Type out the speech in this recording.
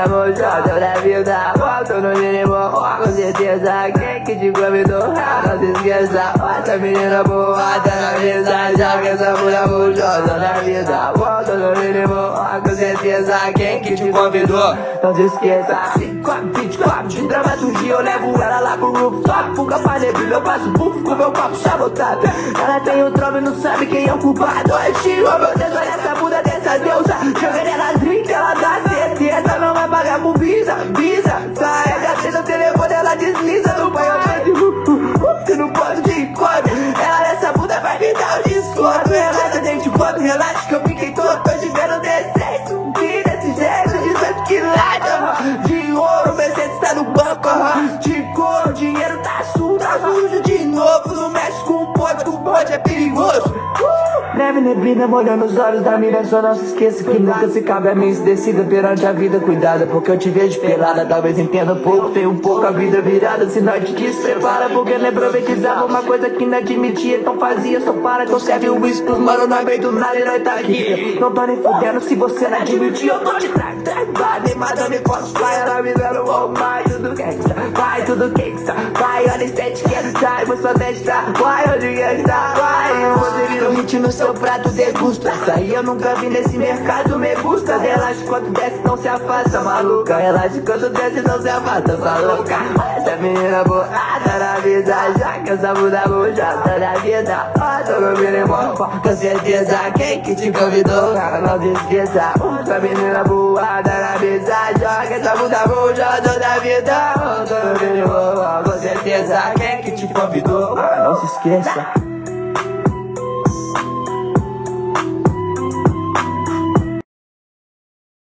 bunda murcha toda vida. Volto no mínimo, com certeza. Quem que te convidou? Não se esqueça. Essa menina boa tá na mesa. Joga essa bunda murcha toda vida. Volto no mínimo, com certeza. Quem que te convidou? Não se esqueça. 24 de dramaturgia, eu levo ela lá pro rooftop. Fuga pra neblina, eu passo buff com meu papo sabotado. Ela tem o trono e não sabe quem é o culpado. Eu tiro, oh meu Deus, olha essa bunda dessa deusa. Joga nela drink, ela dá certeza. Não vai pagar por visa, carrega a no telefone, ela desliza no banho. Você não pode de encontro. Ela nessa bunda vai me dar o desconto. Relaxa, gente, quando relaxa que eu fiquei todo. Tô te vendo decente, subir desse jeito. De 100 quilates, de ouro, Mercedes tá no banco. De couro, dinheiro tá sujo de novo. Não mexe com o bonde é perigoso. Neve, neblina, molhando os olhos da mina. Só não se esqueça que nunca se cabe a mim. Se decida perante a vida, cuidada, porque eu te vejo pelada. Talvez entenda pouco, tem um pouco a vida virada. Se nós te desprepara, porque não profetizava uma coisa que não admitia. Então fazia, só para que eu serve o uísque pros mano. Nós veio do nada e nós tá aqui. Não tô nem fudendo se você não admitir. Eu tô de trás, animada, me posso vai. Ela me dando vai, tudo gangsta, vai, tudo gangsta. Vai, olha esse que é do time, eu sou desta. Vai, onde gangsta, vai. Você vira um hit no seu prato, degusta. Essa aí eu nunca vi nesse mercado, me gusta. Relaxa quando desce, não se afasta, maluca. Relaxa quando desce, não se afasta, sua louca. Essa menina boa, tá na vida. Já que essa bunda boa, tá na vida. Tô no mínimo, com certeza. Quem que te convidou? Não se esqueça. Essa menina boa, tá na vida. Joga essa bunda boa, toda a vida. Tô no mínimo, com certeza. Quem que te convidou? Não se esqueça.